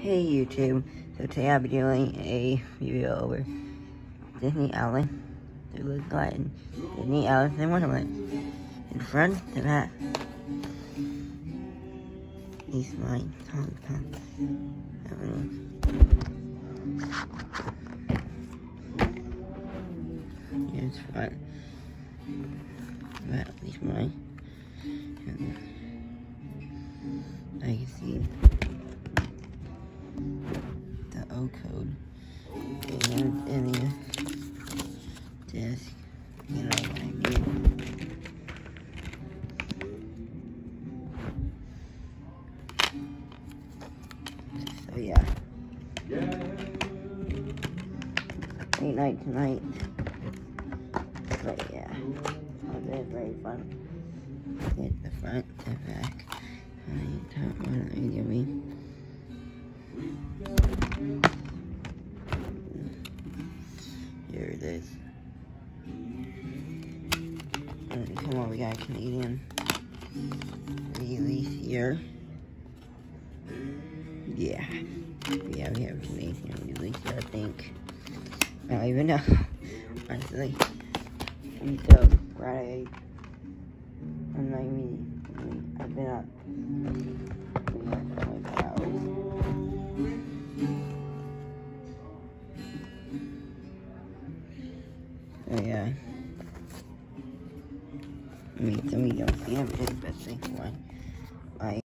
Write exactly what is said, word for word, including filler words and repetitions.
Hey YouTube, so today I'll be doing a video over Disney Island. It looks like Disney Alice in Wonderland. In front of that is my Tom Tom. Here's front. That is mine. And I can see the O code and in the disc, you know what I mean. So yeah, late night tonight, but yeah, it was very fun. Hit the front, the back, and the top one, are you giving me? Here it is. And come on, we got a Canadian release here. Yeah. Yeah, we have a Canadian release here, I think. I don't even know. Honestly. I'm so proud. I'm not even, I mean, I've been up. We have twenty-four hours. So yeah, I mean, some of you don't see them, but it's the best thing for one.